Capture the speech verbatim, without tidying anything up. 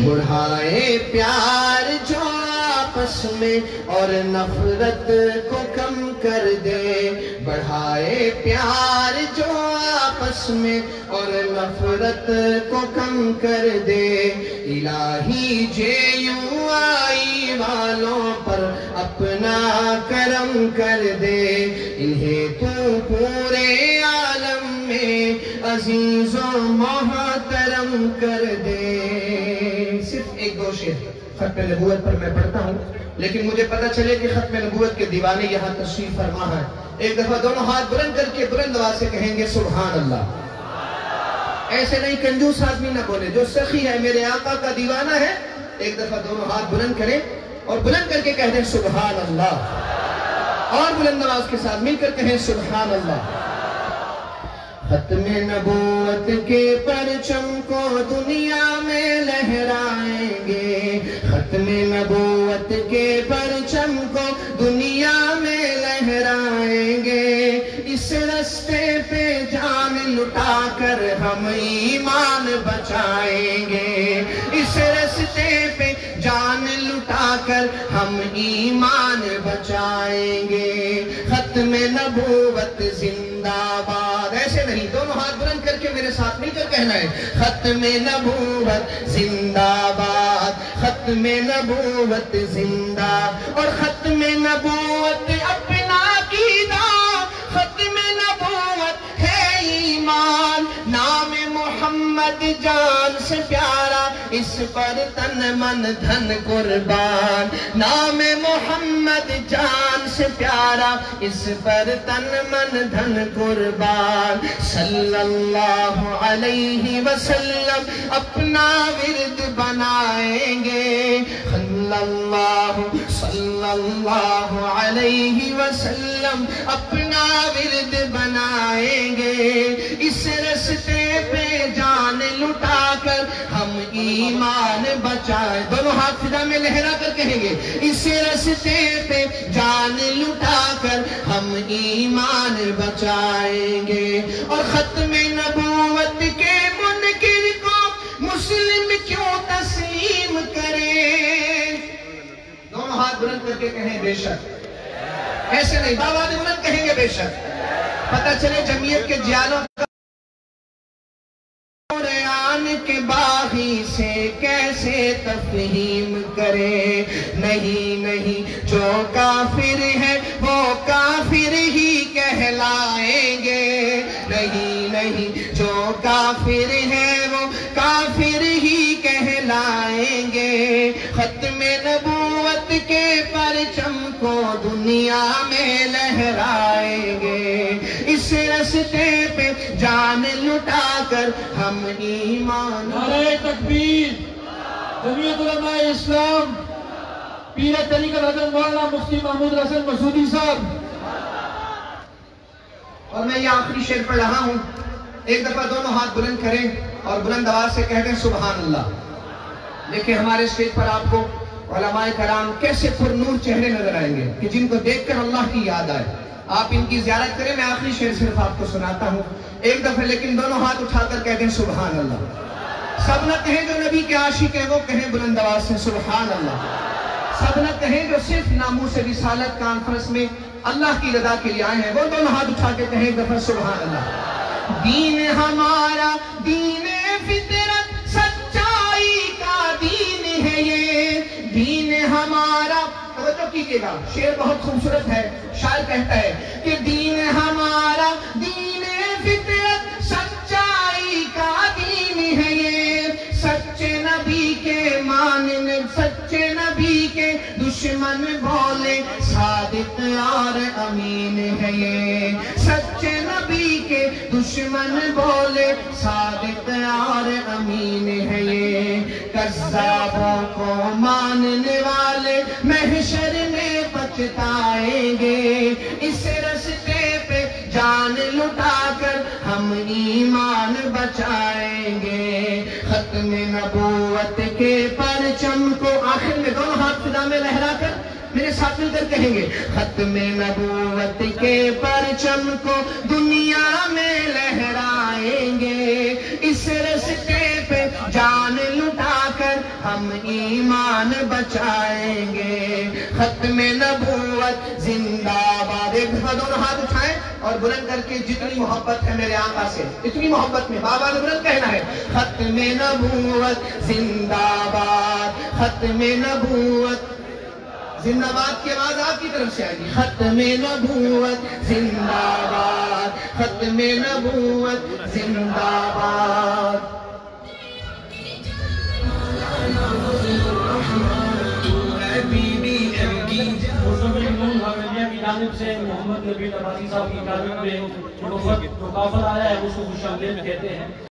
بڑھائے پیار جو آپس میں اور نفرت کو کم کر دے، بڑھائے پیار جو آپس میں اور نفرت کو کم کر دے، الہی جے یوں آئی والوں پر اپنا کرم کر دے، انہیں تو پورے عالم میں عزیز و محترم کر دے۔ صرف ایک دو شعر ختم نبوت پر میں پڑھتا ہوں، لیکن مجھے پتہ چلے کہ ختم نبوت کے دیوانے یہاں تشریف فرما ہے۔ ایک دفعہ دونوں ہاتھ بلند کر کے بلند آواز سے کہیں گے سبحان اللہ۔ ایسے نہیں کنجوس آدمی نہ بولے، جو سخی ہے میرے آقا کا دیوانہ ہے، ایک دفعہ دونوں ہاتھ بلند کریں اور بلند کر کے کہہ دیں سبحان اللہ، اور بلند آواز کے ساتھ مل کر کہیں سبحان اللہ۔ ختم نبوت کے پرچم کو دنیا میں لہرائیں گے، ختم نبوت کے پرچم کو دنیا میں لہرائیں گے، اس رستے پہ جان لٹا کر ہم ایمان بچائیں گے، اس رستے پہ جان لٹا کر ہم ایمان بچائیں گے، ختم نبوت زندہ باد۔ ایسے نہیں، دونوں ہاتھ بلند کر کے میرے ساتھ مل کر کہنا ہے ختم نبوت زندہ باد، ختم نبوت زندہ، اور ختم نبوت اپنا عقیدہ، ختم نبوت ہے ایمان، نام محمد جان سے پیارا، اس پر تن من دھن قربان، نام محمد جان سے پیارا، اس پر تن من دھن قربان، صلی اللہ علیہ وسلم اپنا ورد بنائیں گے، صلی اللہ صلی اللہ علیہ وسلم اپنا ورد بنائیں گے، اس رستے پہ جان لٹا کر ہم ایمان بچائیں۔ دونوں ہاتھ فضا میں لہرا کر کہیں گے اس رستے پہ جان لٹا کر ہم ایمان بچائیں گے، اور ختم نبوت کے منکر کو مسلم کیوں تسلیم کرے؟ دونوں ہاتھ بلند کر کے کہیں بے شک، ایسے نہیں باواد بلند کہیں گے بے شک، پتہ چلے جمعیت کے جیالوں کا قرآن کے باغی سے کیسے تفہیم کرے، نہیں نہیں جو کافر ہے وہ کافر ہی کہلائیں گے، نہیں نہیں جو کافر ہے وہ کافر ہی کہلائیں گے، ختم نبوت کے پرچم کو دنیا میں لہرائیں گے، اس رستے پہ جان لٹا کر ہم ایمان۔ نعرہ تکبیر، جمعیت علماء اسلام، پیر طریقت حضرت مولانا مفتی محمود حسن مسعودی صاحب۔ اور میں یہ آخری شعر پڑھ رہا ہوں، ایک دفعہ دونوں ہاتھ بلند کریں اور بلند آواز سے کہہ دیں سبحان اللہ۔ دیکھیں ہمارے اسٹیج پر آپ کو علماء کرام کیسے پر نور چہرے نظر آئیں گے کہ جن کو دیکھ کر اللہ کی یاد آئے، آپ ان کی زیارت کریں۔ میں آخری شعر صرف آپ کو سناتا ہوں ایک دفعہ، لیکن دونوں ہاتھ اٹھا کر کہہ دیں سبحان اللہ۔ سب نہ کہیں جو نبی کے عاشق ہیں وہ کہیں بلند آواز سے سبحان اللہ، سب نہ کہیں جو صرف ناموس رسالت کانفرنس میں اللہ کی رضا کے لیے آئے ہیں وہ دونوں ہاتھ اٹھا کے کہیں ایک دفعہ سبحان اللہ۔ دین ہمارا دین فطرت سچائی کا دین ہے، یہ دین ہمارا، توجہ کیجئے گا شعر بہت خوبصورت ہے، شاعر کہتا ہے کہ دین ہمارا دین فطرت سچائی کا دین ہے، یہ سچے نبی کے ماننے، سچے نبی کے دشمن بولے صادق اور امین ہے، یہ سچے نبی کے دشمن بولے صادق اور امین ہے، یہ کذابوں کو ماننے والے محشر میں پچھتائیں گے، اس رستے پہ جان لٹا کر ہم ایمان بچائیں گے، ختم نبوت کے پرچم کو آخر میں دونوں ہاتھ فضا میں لہرا کر میرے ساتھ مل کر کہیں گے ختم نبوت کے پرچم کو دنیا میں لہرائیں گے، اس رستے پہ جان لٹا کر ہم ایمان بچائیں گے. ختم نبوت زندہ باد. ایک دفعہ دونوں ہاتھ اٹھائیں اور بلند کر کے جتنی محبت ہے میرے آقا سے اتنی محبت میں بابا نے بلند کہنا ہے ختم نبوت زندہ باد. ختم نبوت زندہ باد کی آواز آپ کی طرف سے آئے گی. ختم نبوت زندہ باد. ختم نبوت زندہ باد. کی جانب سے محمد نبی عباسی صاحب کی جانب میں جو وفد آیا ہے اس کو خوش آمدید کہتے ہیں.